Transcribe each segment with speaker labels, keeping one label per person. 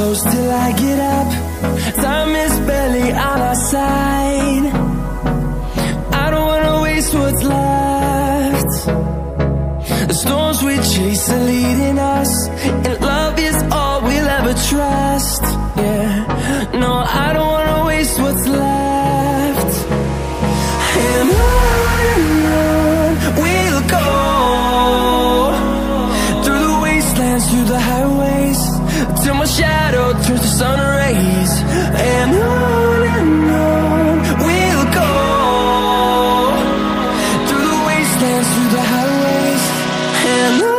Speaker 1: close till I get up. Time is barely on our side. I don't wanna waste what's left. The storms we chase are leading us, and love is all we'll ever trust. Yeah, no, I don't wanna waste what's left. And on we'll go, through the wastelands, through the highways, till my shadow turns to sun rays. And on we'll go, through the wastelands, through the highways, and on we'll go.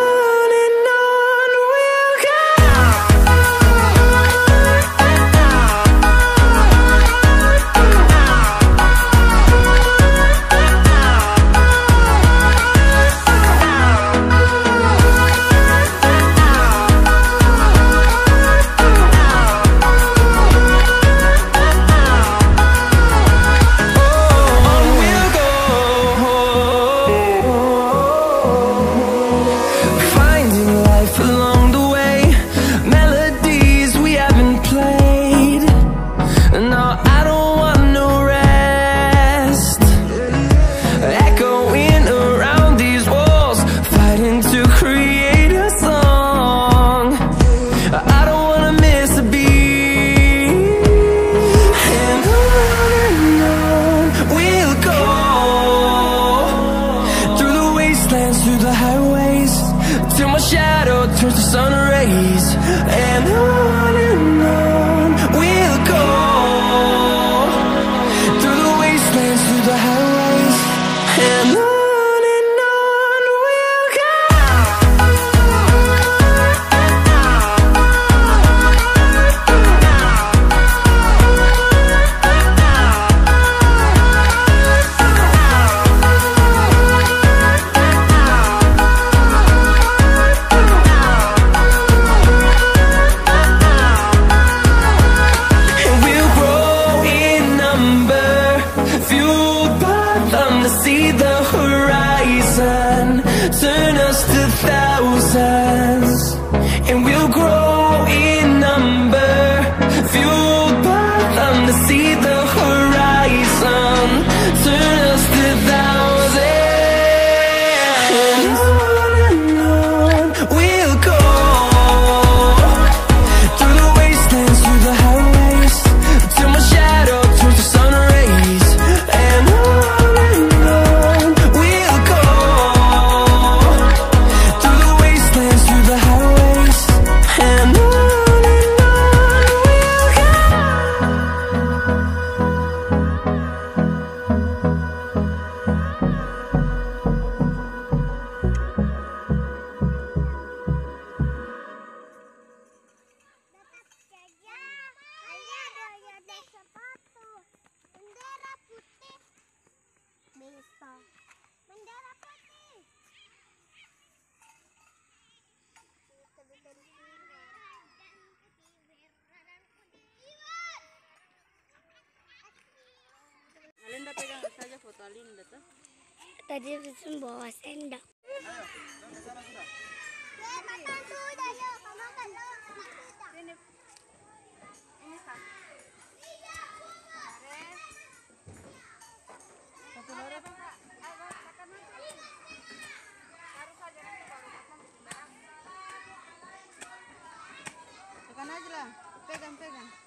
Speaker 1: Through the highways, till my shadow turns to sun rays. And on we'll go, through the wastelands, through the highways, and on we'll go. See the horizon, turn us to thousands, and we'll grow in number, fueled by them. To see the horizon, turn us to thousands, and on we'll go, through the wastelands, through the highways, till my shadow turns to sun rays. And
Speaker 2: bendera putih.
Speaker 3: Alinda pegang saja foto Alinda tuh.
Speaker 2: Tadi bisa bawa sendok.
Speaker 3: Tekan aja lah, pegang.